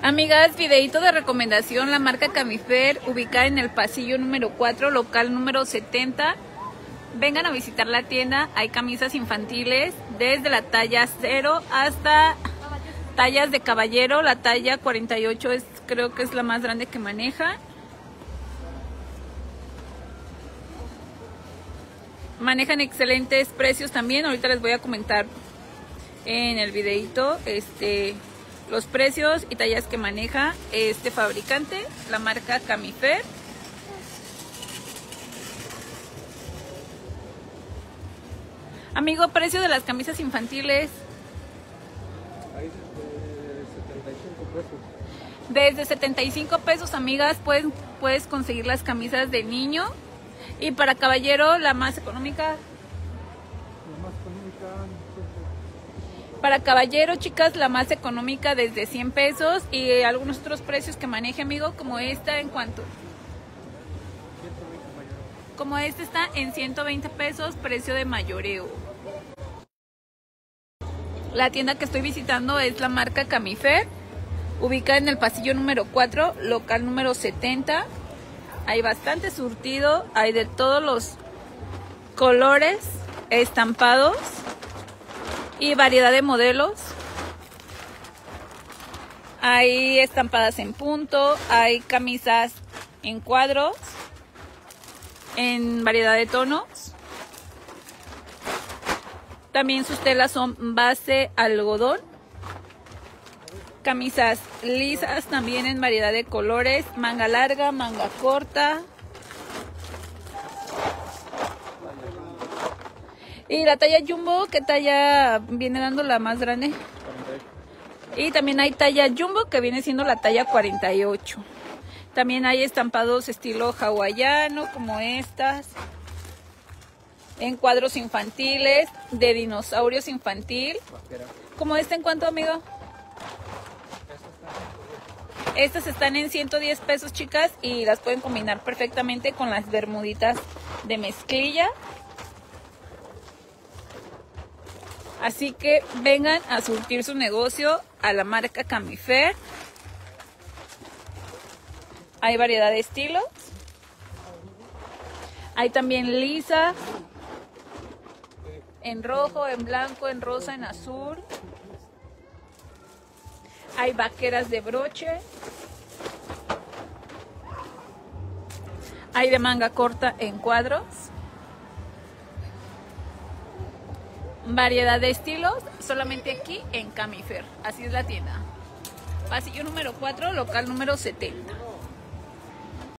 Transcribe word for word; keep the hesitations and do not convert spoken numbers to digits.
Amigas, videito de recomendación, la marca Camifer, ubicada en el pasillo número cuatro, local número setenta. Vengan a visitar la tienda, hay camisas infantiles desde la talla cero hasta tallas de caballero. La talla cuarenta y ocho es, creo que es la más grande que maneja. Manejan excelentes precios también, ahorita les voy a comentar en el videito este, los precios y tallas que maneja este fabricante, la marca Camifer. Amigo, precio de las camisas infantiles. Ahí desde setenta y cinco pesos. Desde setenta y cinco pesos, amigas, puedes, puedes conseguir las camisas de niño. Y para caballero, la más económica. La más económica. Para caballero, chicas, la más económica desde cien pesos. Y algunos otros precios que maneje, amigo, como esta, ¿en cuánto? ciento veinte mayor. Como esta está en ciento veinte pesos, precio de mayoreo. La tienda que estoy visitando es la marca Camifer, ubicada en el pasillo número cuatro, local número setenta. Hay bastante surtido, hay de todos los colores, estampados y variedad de modelos. Hay estampadas en punto, hay camisas en cuadros, en variedad de tonos. También sus telas son base algodón. Camisas lisas también en variedad de colores, manga larga, manga corta. Y la talla jumbo, ¿qué talla viene dando la más grande? Y también hay talla jumbo que viene siendo la talla cuarenta y ocho. También hay estampados estilo hawaiano como estas. En cuadros infantiles, de dinosaurios infantil. ¿Como este en cuánto, amigo? Estas están en ciento diez pesos, chicas, y las pueden combinar perfectamente con las bermuditas de mezclilla. Así que vengan a surtir su negocio a la marca Camifer. Hay variedad de estilos. Hay también lisas, en rojo, en blanco, en rosa, en azul. Hay vaqueras de broche. Hay de manga corta en cuadros. Variedad de estilos, solamente aquí en Camifer. Así es la tienda. Pasillo número cuatro, local número setenta.